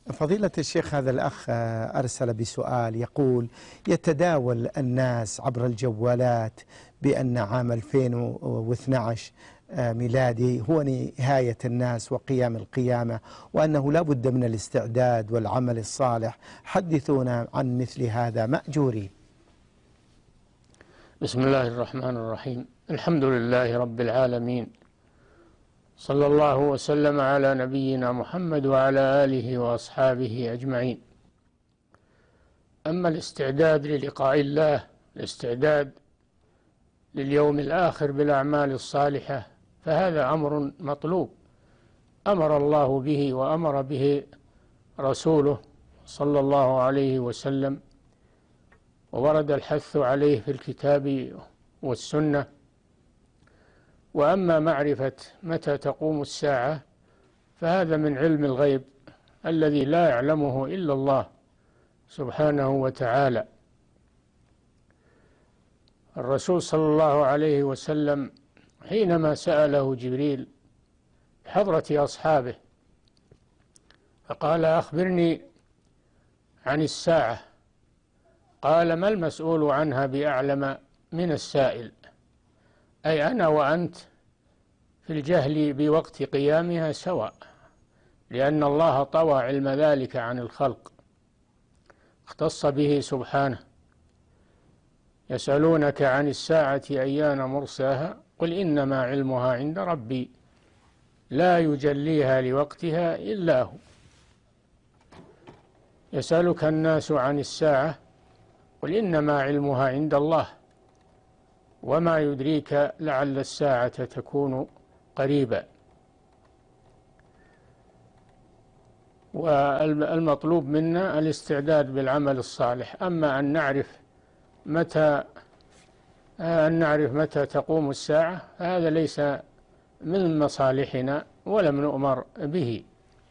فضيلة الشيخ، هذا الأخ أرسل بسؤال يقول: يتداول الناس عبر الجوالات بأن عام 2012 ميلادي هو نهاية الناس وقيام القيامة، وأنه لا بد من الاستعداد والعمل الصالح. حدثونا عن مثل هذا مأجورين. بسم الله الرحمن الرحيم. الحمد لله رب العالمين، صلى الله وسلم على نبينا محمد وعلى آله وأصحابه أجمعين. أما الاستعداد للقاء الله، الاستعداد لليوم الآخر بالأعمال الصالحة، فهذا أمر مطلوب أمر الله به وأمر به رسوله صلى الله عليه وسلم، وورد الحث عليه في الكتاب والسنة. وأما معرفة متى تقوم الساعة فهذا من علم الغيب الذي لا يعلمه إلا الله سبحانه وتعالى. الرسول صلى الله عليه وسلم حينما سأله جبريل بحضرة أصحابه فقال: أخبرني عن الساعة. قال: ما المسؤول عنها بأعلم من السائل، أي أنا وأنت في الجهل بوقت قيامها سواء، لأن الله طوى علم ذلك عن الخلق، اختص به سبحانه. يسألونك عن الساعة أيان مرساها قل إنما علمها عند ربي لا يجليها لوقتها إلا هو. يسألك الناس عن الساعة قل إنما علمها عند الله وما يدريك لعل الساعة تكون قريبا. والمطلوب منا الاستعداد بالعمل الصالح. أما أن نعرف متى تقوم الساعة هذا ليس من مصالحنا ولم نؤمر به.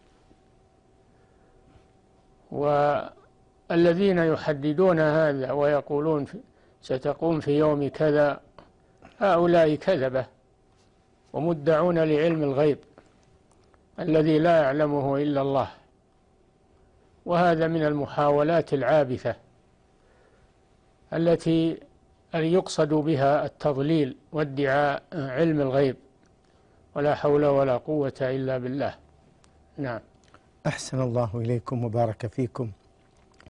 والذين يحددون هذا ويقولون ستقوم في يوم كذا هؤلاء كذبة ومدعون لعلم الغيب الذي لا يعلمه إلا الله، وهذا من المحاولات العابثة التي يقصد بها التضليل وادعاء علم الغيب، ولا حول ولا قوة إلا بالله. نعم. أحسن الله إليكم وبارك فيكم.